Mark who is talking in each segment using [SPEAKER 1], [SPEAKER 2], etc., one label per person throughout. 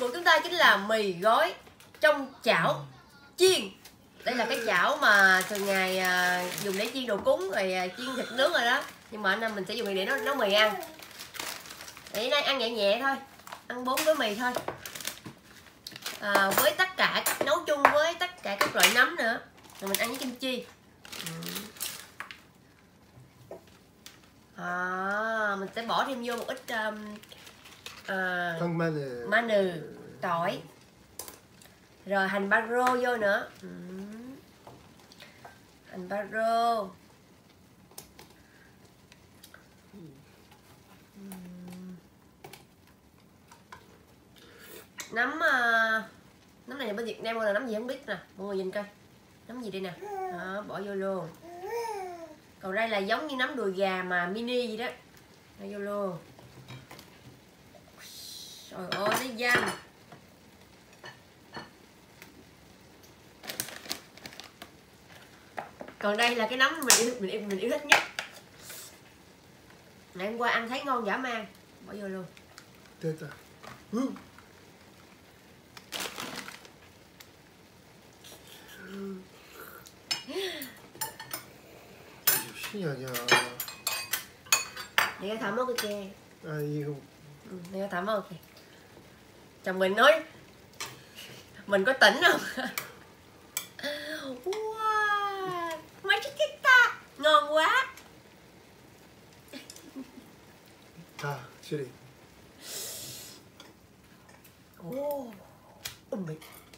[SPEAKER 1] của chúng ta chính là mì gói trong chảo chiên. Đây là cái chảo mà thường ngày dùng để chiên đồ cúng rồi chiên thịt nướng rồi đó. Nhưng mà anh em mình sẽ dùng để nấu mì ăn. Để đây ăn nhẹ nhẹ thôi, ăn 4 gói mì thôi. Với tất cả nấu chung với tất cả các loại nấm nữa. Rồi mình ăn với kim chi. Mình sẽ bỏ thêm vô một ít maner, tỏi, rồi hành baro vô nữa. Hành baro, nấm này là bên Việt Nam là nấm gì không biết nè, mọi người nhìn coi nấm gì đây nè. Đó, bỏ vô luôn. Còn đây là giống như nấm đùi gà mà mini gì đó, bỏ vô luôn. Trời ơi, nó danh. Còn đây là cái nấm mình yêu thích nhất. Ngày hôm qua ăn thấy ngon dã man, bỏ vô luôn. 내가 다 먹을게.
[SPEAKER 2] 이거.
[SPEAKER 1] 내가 다 먹을게. Chồng mình nói mình có tỉnh không? Wow, 맛있겠다. Ngon quá.
[SPEAKER 2] chili.
[SPEAKER 1] Mì.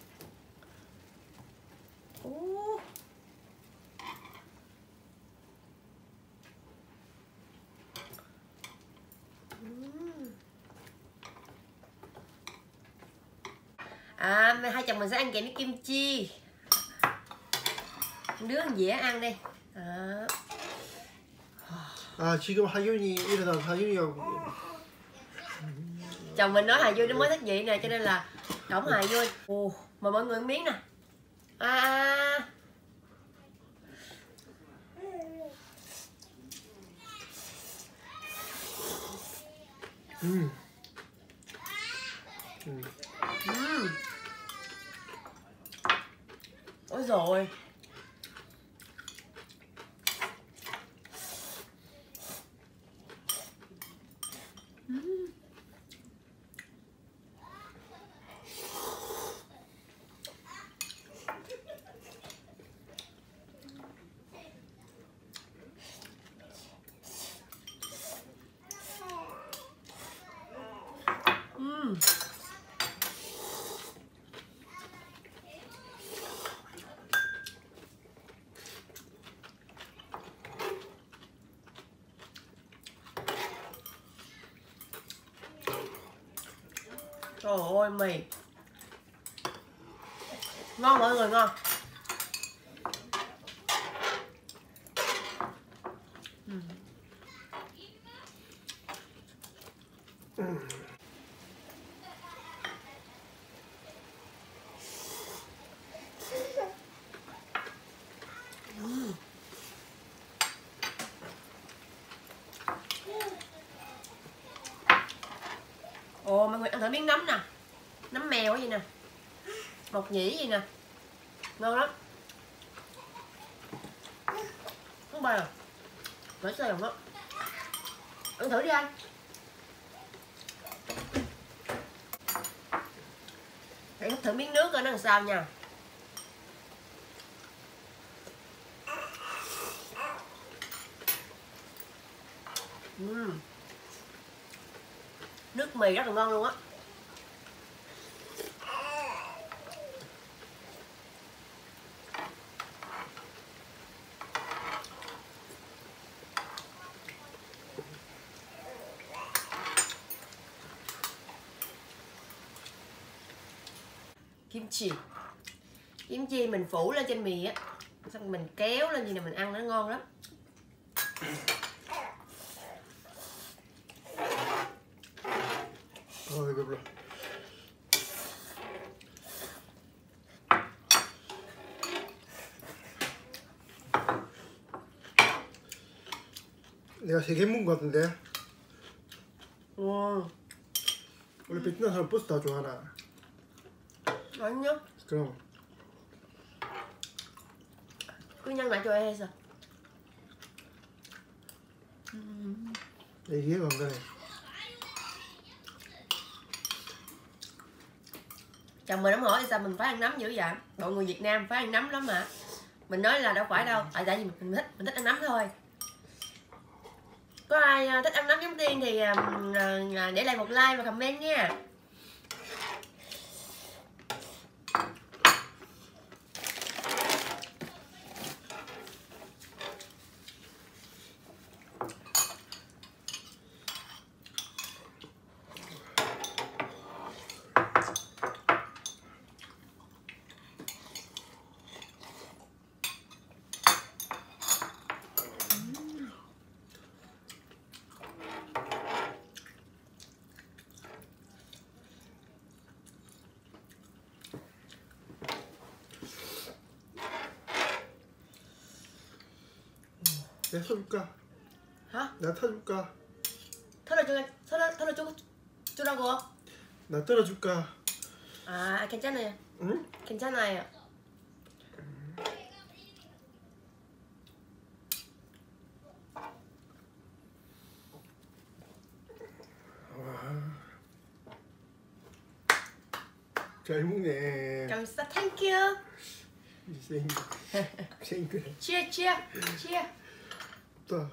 [SPEAKER 1] Hai chồng mình sẽ ăn kèm với kim chi. Đứa ăn dễ ăn đi.
[SPEAKER 2] 지금 하윤이 일어나서 하윤이하고.
[SPEAKER 1] Chồng mình nói Hà vui nó mới thức dậy nè, cho nên là cổng Hà vui. Mời mọi người ăn miếng nè. Ôi rồi. Trời ơi, mì ngon mọi người, ngon. Mọi người ăn thử miếng nấm nè. Nấm mèo gì nè, mộc nhĩ gì nè, ngon lắm. Không bao à, nổi sôi đó. Ăn thử đi anh. Để hút thử miếng nước coi nó làm sao nha. Nước mì rất là ngon luôn á. Kim chi mình phủ lên trên mì á, xong mình kéo lên gì nè, mình ăn nó ngon lắm.
[SPEAKER 2] 배불러. 내가 3개 먹은 것 같은데. 원래 베트남 사람 버스 다 좋아하나?
[SPEAKER 1] 아니요.
[SPEAKER 2] 그럼
[SPEAKER 1] 그냥 놔줘야 해서.
[SPEAKER 2] 이해가 안 가네.
[SPEAKER 1] Chồng mình nó hỏi sao mình phải ăn nấm dữ vậy? Mọi người Việt Nam phải ăn nấm lắm mà. Mình nói là đâu phải đâu. Tại vì mình thích ăn nấm thôi. Có ai thích ăn nấm giống Tiên thì để lại một like và comment nha.
[SPEAKER 2] 내가 사줄까?
[SPEAKER 1] Hả?
[SPEAKER 2] 내가 타줄까?
[SPEAKER 1] 털어주라고?
[SPEAKER 2] 나 떨어줄까?
[SPEAKER 1] 아, 괜찮아요.
[SPEAKER 2] 응?
[SPEAKER 1] 괜찮아요.
[SPEAKER 2] 잘 먹네.
[SPEAKER 1] 감사, thank you.
[SPEAKER 2] 생그래.
[SPEAKER 1] Cheers.
[SPEAKER 2] 또.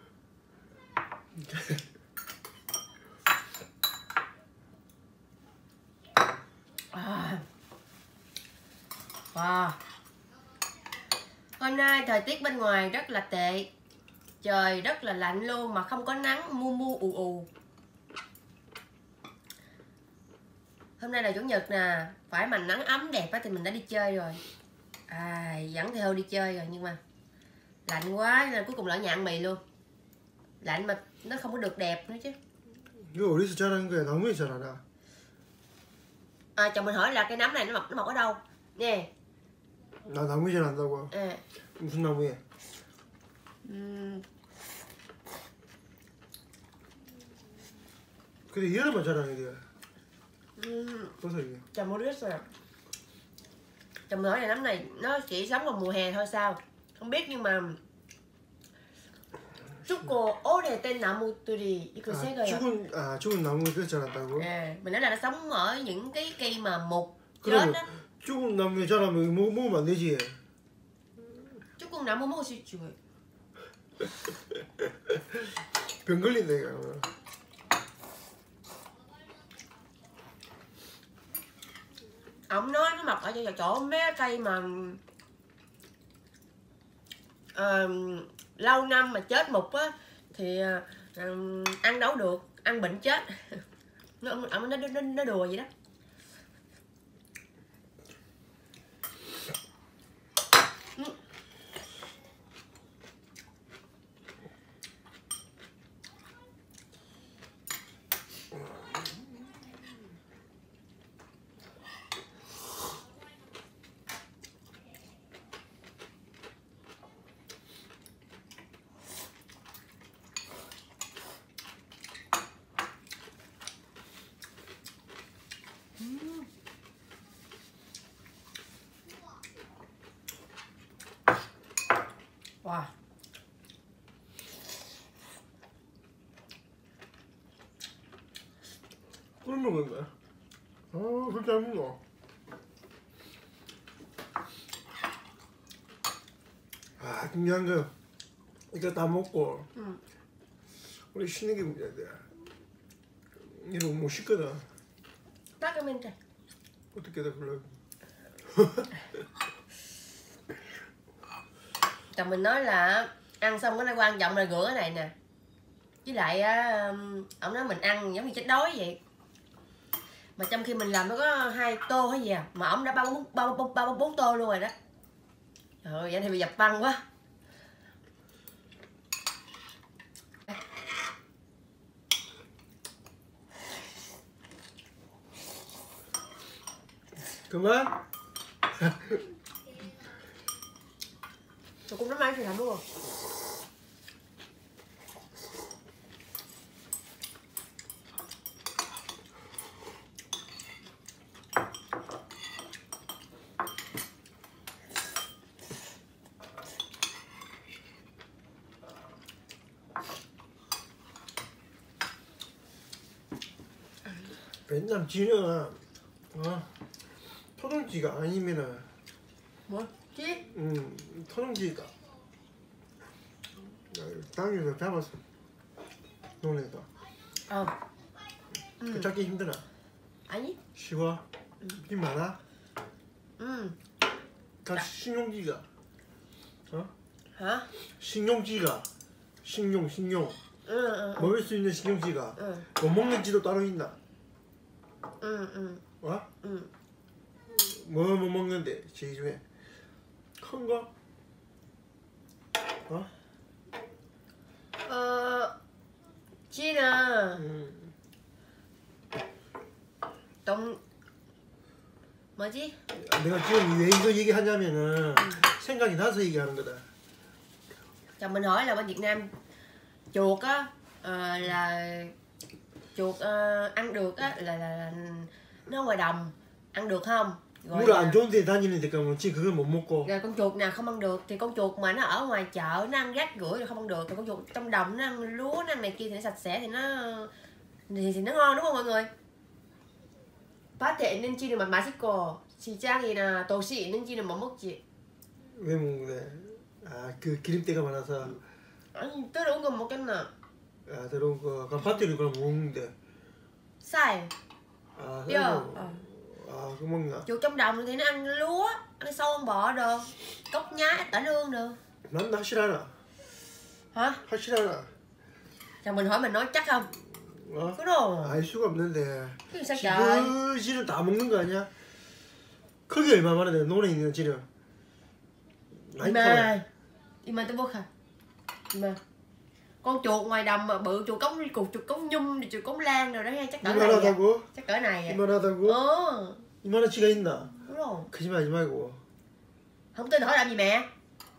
[SPEAKER 1] Wow. Hôm nay thời tiết bên ngoài rất là tệ. Trời rất là lạnh luôn mà không có nắng, mu ù. Hôm nay là chủ nhật nè, phải mà nắng ấm đẹp á thì mình đã đi chơi rồi. Dẫn theo đi chơi rồi nhưng mà lạnh quá nên cuối cùng lỡ nhà ăn mì luôn. Lạnh mà nó không có được đẹp nữa chứ.
[SPEAKER 2] 이거 어디서 자라는 거야? 나무에 자라나?
[SPEAKER 1] Chồng mình hỏi là cái nấm này nó mọc ở đâu nè.
[SPEAKER 2] 나 나무에 자란다고? 무슨 나무에? 근데 여름에 자라는 게 버섯 이게.
[SPEAKER 1] Chồng mới biết rồi. Chồng mình hỏi là nấm này nó chỉ sống vào mùa hè thôi sao? Không biết nhưng mà Chuko ore ten namutur이 이거 세 개야.
[SPEAKER 2] 죽은 나무에 자란다고?
[SPEAKER 1] mình nói là nó sống ở những cái cây mà mục chết
[SPEAKER 2] 그러면
[SPEAKER 1] á.
[SPEAKER 2] 죽은 나무에 자라면 먹으면 안 되지?
[SPEAKER 1] Chuko 나무 먹을 수 있지 왜?
[SPEAKER 2] 병 걸린다 이거.
[SPEAKER 1] Ông nói nó mọc ở chỗ mấy cái cây mà lâu năm mà chết mục á thì ăn đâu được, ăn bệnh chết. nó đùa vậy đó. Wow.
[SPEAKER 2] 꿀 먹은 거야? 그렇게 안 먹어. 중요한 거 이거 다 먹고 우리 쉬는 게 문제야. 이러면 못 쉬거든.
[SPEAKER 1] Recommend.
[SPEAKER 2] 어떻게 다 그러려고.
[SPEAKER 1] Chồng mình nói là ăn xong cái này quan trọng là rửa cái này nè. Với lại ông nói mình ăn giống như chết đói vậy. Mà trong khi mình làm nó có 2 tô hay gì à, mà ông đã 4 tô luôn rồi đó. Trời ơi, vậy thì bị dập băng quá.
[SPEAKER 2] 그만?
[SPEAKER 1] 조금 더 많이 잘 먹어.
[SPEAKER 2] 남친은 토종지가 아니면은
[SPEAKER 1] 뭐지?
[SPEAKER 2] 토종지가 당에서 잡았어 논에서 그 잡기 힘드나?
[SPEAKER 1] 아니?
[SPEAKER 2] 쉬워? 비 많아? 다 식용지가
[SPEAKER 1] hả?
[SPEAKER 2] 식용지가 식용
[SPEAKER 1] 응.
[SPEAKER 2] 먹을 수 있는 식용지가 못 먹는지도 따로 있나?
[SPEAKER 1] 응.
[SPEAKER 2] 어?
[SPEAKER 1] 응.
[SPEAKER 2] 뭐 못 먹는데 제일 중에 큰 거? 어?
[SPEAKER 1] 지는 동 뭐지?
[SPEAKER 2] 내가 지금 왜 이거 얘기하냐면은 생각이 나서 얘기하는 거다.
[SPEAKER 1] Chồng mình hỏi là bên Việt Nam chuột á là chuột ăn được á là nó ngoài đồng ăn được không? Rồi
[SPEAKER 2] 물 안 좋은 데 다니는 데가 뭐지 그걸 못 먹고.
[SPEAKER 1] rồi con chuột nào không ăn được thì con chuột mà nó ở ngoài chợ nó ăn rác rưởi rồi không ăn được, còn con chuột trong đồng nó ăn lúa nó ăn này kia thì nó sạch sẽ thì nó ngon đúng không mọi người? 밭에 있는 찌는 맛있고 시장이나 도시에 있는 찌는 못 먹지.
[SPEAKER 2] 왜 먹는데? 아 그 기름때가 많아서.
[SPEAKER 1] 아니 들어온 건 먹겠나?
[SPEAKER 2] 아 들어온 거 그럼 밭에는 그럼 못 먹는데.
[SPEAKER 1] 쌀.
[SPEAKER 2] 아
[SPEAKER 1] 뼈.
[SPEAKER 2] 아 그거 먹나?
[SPEAKER 1] Chuột trong đồng thì nó ăn lúa, ăn sâu ăn bọ đồ, cốc nhái, tả lương đồ.
[SPEAKER 2] 난 확실하나?
[SPEAKER 1] Hả?
[SPEAKER 2] 확실하나?
[SPEAKER 1] Chồng mình hỏi mình nói chắc không?
[SPEAKER 2] 어?
[SPEAKER 1] Cái đồ.
[SPEAKER 2] 알 수가 없는데.
[SPEAKER 1] cái sao trời?
[SPEAKER 2] 지는 다 먹는 거 아니야? 크기 얼마 많은데 논에 있는 지는. 많이 커요.
[SPEAKER 1] Ima tôi bớt hả? Ima. Con chuột ngoài đồng mà bự chuột cống nhum, chuột cống lan rồi đó ha, chắc cỡ này.
[SPEAKER 2] 이만하다고?
[SPEAKER 1] chắc cỡ này.
[SPEAKER 2] 이만하다고? 이만한 치가 있나?
[SPEAKER 1] Đúng rồi.
[SPEAKER 2] 거짓말 하지 말고.
[SPEAKER 1] Không tin hỏi làm gì mẹ?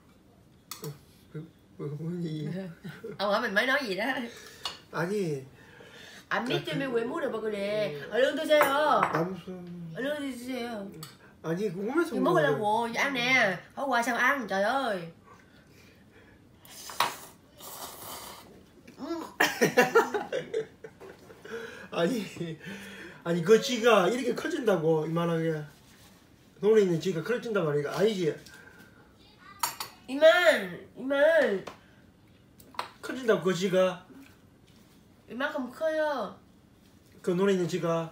[SPEAKER 2] 뭐니?
[SPEAKER 1] Ông hỏi mình mới nói gì đó.
[SPEAKER 2] 아니.
[SPEAKER 1] 안 믿으면 왜 물어봐 그래? 얼른 드세요.
[SPEAKER 2] 남순.
[SPEAKER 1] 얼른 드세요.
[SPEAKER 2] 아니 그 오면서
[SPEAKER 1] Thì 먹으려고 ăn nè. Hỏi qua sao ăn trời ơi.
[SPEAKER 2] 아니 그 쥐가 이렇게 커진다고 이만하게 논에 있는 쥐가 커진단 말이야 아니지?
[SPEAKER 1] 이만.
[SPEAKER 2] 커진다고 그 쥐가
[SPEAKER 1] 이만 không 커요.
[SPEAKER 2] 그 논에 있는 쥐가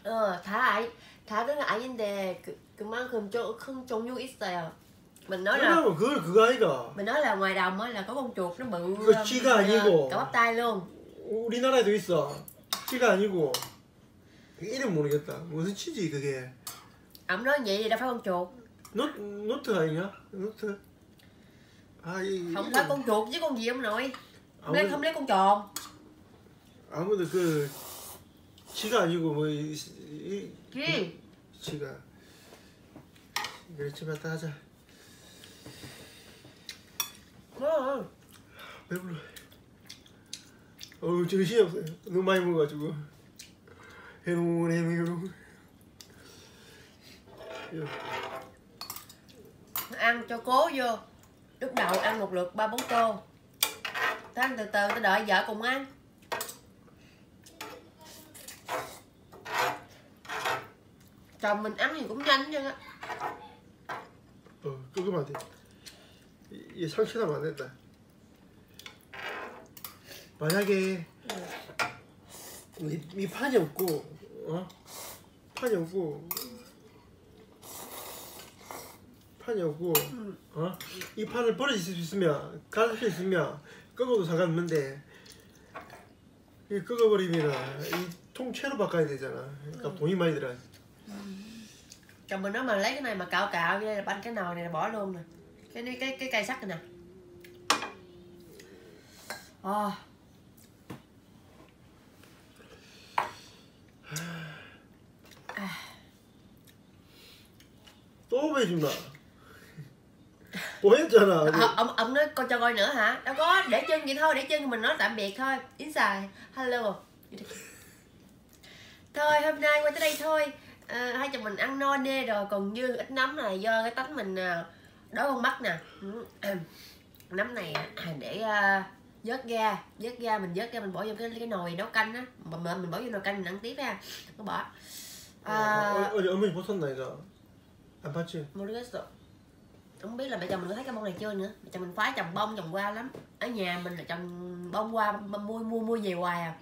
[SPEAKER 1] 다는 아닌데 그만큼 큰 종류 있어요. mình nói là
[SPEAKER 2] 그러면 그거 아이가
[SPEAKER 1] mình nói là ngoài đồng á là có con chuột nó bự
[SPEAKER 2] 그 쥐가 아니고
[SPEAKER 1] cả bắp tay luôn.
[SPEAKER 2] 우리나라에도 있어 쥐가 아니고 이름 모르겠다 무슨 쥐지 그게
[SPEAKER 1] Ông nói vậy thì đâu phải con chuột.
[SPEAKER 2] 노트 아니냐? 노트
[SPEAKER 1] Không phải con chuột chứ con gì ông nội. Không
[SPEAKER 2] 아무래도,
[SPEAKER 1] lấy con tròn.
[SPEAKER 2] 아무래도 그 쥐가 아니고 뭐
[SPEAKER 1] Gì?
[SPEAKER 2] 쥐가 그렇지만 다 하자 배불러 정신이 없어요 너무 많이 먹어가지고 해롱
[SPEAKER 1] Ăn cho cố vô. Lúc đầu ăn một lượt 3-4 tô. Tới ăn từ từ, tới đợi vợ cùng ăn. Chồng mình ăn thì cũng nhanh chứ á.
[SPEAKER 2] 끄기면 안 돼. 얘 상처나면 안 된다. 만약에 이 판이 없고, 이 판을 버릴 수 있으면, 갈 수 있으면 끄고도 상관없는데 이 끄어버리면 이 통째로 바꿔야 되잖아. 그러니까 돈이 많이 들어.
[SPEAKER 1] Chồng mình nói mà lấy cái này mà cạo như đây là banh cái nồi này là bỏ luôn nè. Cái cây sắt này nè.
[SPEAKER 2] 또 왜 주나? 뭐 했잖아.
[SPEAKER 1] Ông nói con cho coi nữa hả? Đâu có, để chân vậy thôi, để chân mình nói tạm biệt thôi. Yến xài, hello. Thôi hôm nay qua tới đây thôi. Hai chồng mình ăn no nê rồi, còn dư ít nấm này do cái tánh mình đói con mắt nè. Nấm này để vớt ra mình bỏ vô cái nồi nấu canh á, mình bỏ vô nồi canh mình ăn tiếp ha, nó bỏ.
[SPEAKER 2] 어제 어머니 보셨나 이거? 안 봤지?
[SPEAKER 1] 모르겠어. Không biết là mẹ chồng mình có thấy cái bông này chưa nữa. Mẹ chồng mình phái trồng bông trồng hoa lắm. Ở nhà mình là trồng bông hoa mua về hoài à.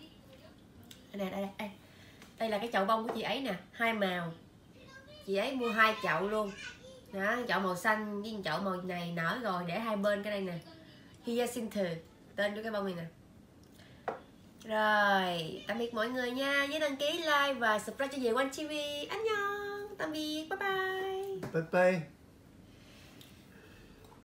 [SPEAKER 1] Đây là cái chậu bông của chị ấy nè, 2 màu. Chị ấy mua 2 chậu luôn. Đó, chậu màu xanh với chậu màu này nở rồi, để hai bên cái đây nè. Hyacinth, tên của cái bông này nè. Rồi, tạm biệt mọi người nha. Nhớ đăng ký, like và subscribe cho Về One TV. Annyeong, tạm biệt, bye bye.
[SPEAKER 2] 빠이빠이.